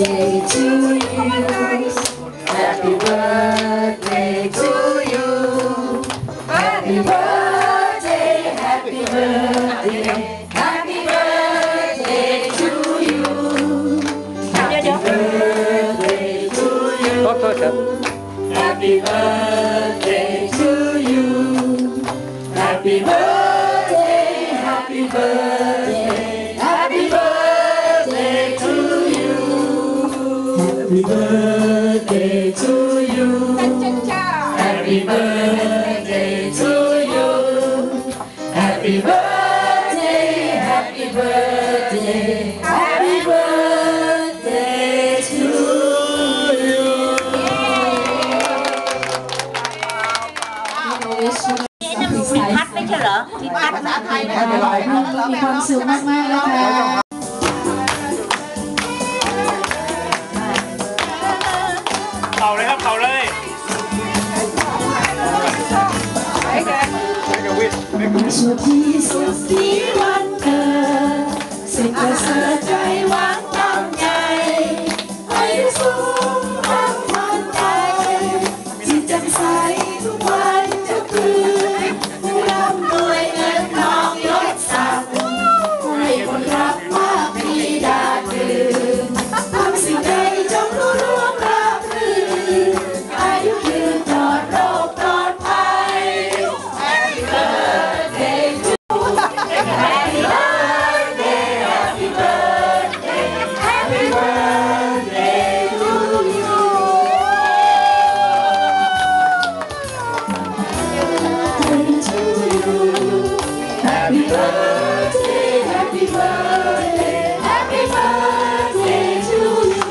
birthday to you. Happy birthday to you. Happy birthday, happy birthday, happy birthday to you. Happy birthday to you. Happy birthday to you. Happy birthday, happy birthday, happy birthday to you. Happy birthday to you. Happy birthday to you. Happy birthday, happy birthday, happy birthday to you. พัดไม่ใช่เหรอที่พัดภาษาไทยนะมีความสุขมากๆนะคะเป่าเลยครับเป่าเลยสุดที่สุดที่วันเกิดสิ่งประเสริฐใจหวังตั้งใจให้สูงตั้งมั่นใจจิตแจ่มใสทุกวันจะคืนผู้ร่ำรวยเงินทองยศศักดิ์ให้คนรักมากมีดาดื่นทำสิ่งใดจงรู้ร่วงราบรื่นอายุยืนปลอดโรคปลอดภัย Happy birthday to Happy birthday Happy birthday Happy birthday to you Happy birthday Happy birthday Happy birthday to you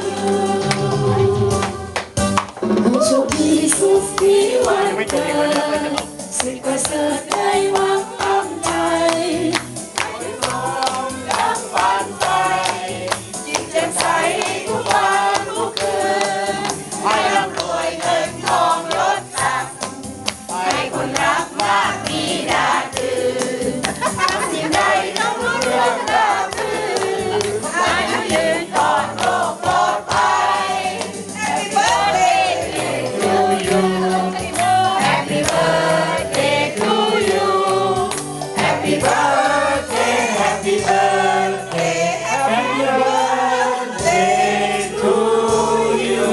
โชคดีสุขที่วันเกิดสิ่งประเสริฐได้หวังตั้งใจให้ทองดังฝันไปจิตแจ่มใสทุกวันทุกคืนให้ร่ำรวยเงินทองยศศักดิ์ให้คนรักมากมีดาดื่นทำสิ่งใดต้องรู้เรื่องราบรื่นอายุยืนปลอดโรคปลอดภัย Happy birthday to you Happy birthday to you Happy birthday Happy birthday Happy birthday to you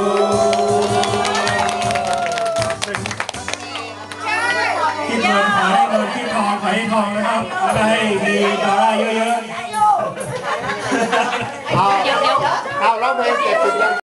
ที่เงินขอให้เงินที่ทองขอให้ทองนะครับแล้วก็ให้มีดอลลาร์เยอะๆเอาร้องเพลงเก็บสุดยัง